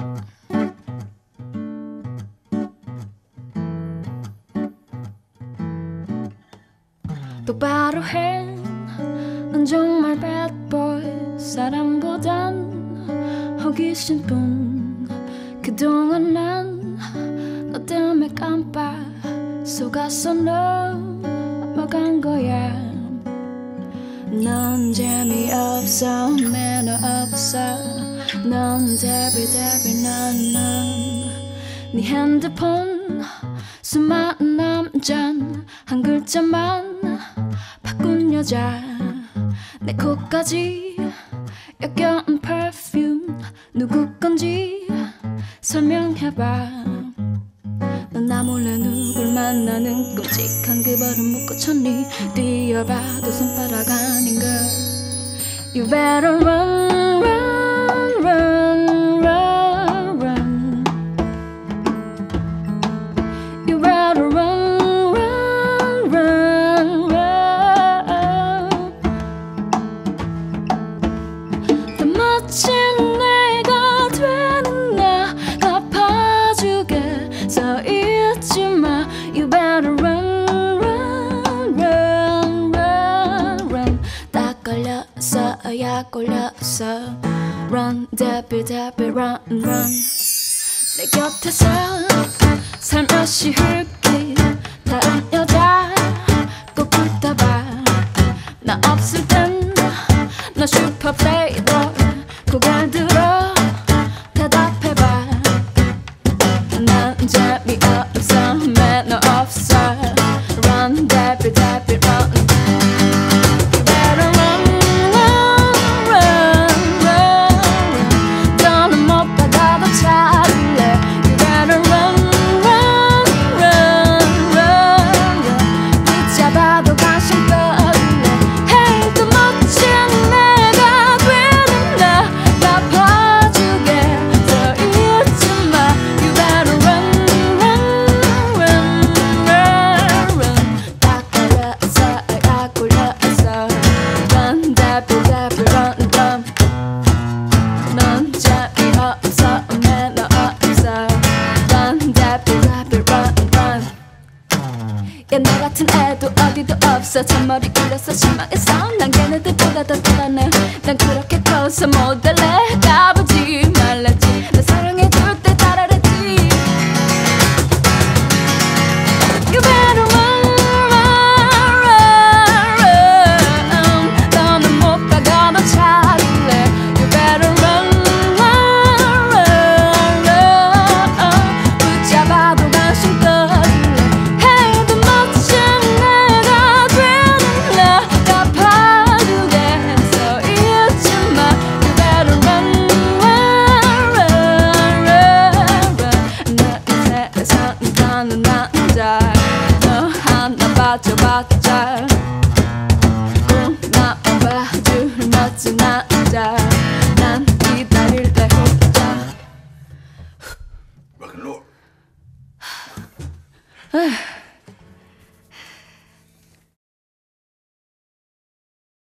똑바로 해, 넌 정말 bad boy. 사람보단 호기심뿐. 그동안 난 너 때문에 깜빡 속았어. 넘어간 거야. 넌 재미없어, 매너 없어. 넌 대비 넌 네 핸드폰 수많은 남잔 한 글자만 바꾼 여자. 내 코까지 역겨운 perfume 누구 건지 설명해봐. 넌 나 몰래 누굴 만나는 끔찍한 그 버릇 못 고쳤니? 뛰어봐도 손바닥 아닌걸. You better run, run, run, run, run. You better run, run, run, run. 더 멋진 내가 되는 나 갚아주겠어. 잊지 마. You better run, run, run, run, run. 딱 걸렸어, 약 걸렸어. Run, 대비 run, run. 내 곁에서 살며시 흘기 다른 여자 꼭 붙어봐. 나 없을 땐 너 슈퍼 플레이보이. 고개를 들어 대답해봐. 난 재미없어, 매너 없어. Run, 대비 run. You better run, run, run, run. 더는 못 받아도 차릴래. You better run, run, run, run, run. 붙잡아도 관심 꺼질래. Hey, 더 멋진 내가 되는 나 갚아주겠어. 잊지 마. You better run, run, run, run, run. 딱 걸렸어, 약 걸렸어. Run, 대비 run, run. 넌 재미없어, 매너 없어. Run, 대비 run, run. 야, 너 같은 애도 어디도 없어. 잔머리 굴려서 실망했어. 난 걔네들보다 더 대단해. 난 그렇게 커서 못 될래. 까부지 말랬지. 나 사랑해줄 때 따라랬지. You better run, run, run, run. 너는 못 박아도 차릴래. You better run, run, run, run. 붙잡아도 관심 꺼질래. Hey, 더 멋진 내가 되는 나 갚아주겠어. 잊지 마. You better run, run, run, run, run. 내 세상 사는 남자 너 하나 빠져봤자 꼭 나만 봐줄 멋진 남자. 난 기다릴래 혼자. Rock and roll. 에휴.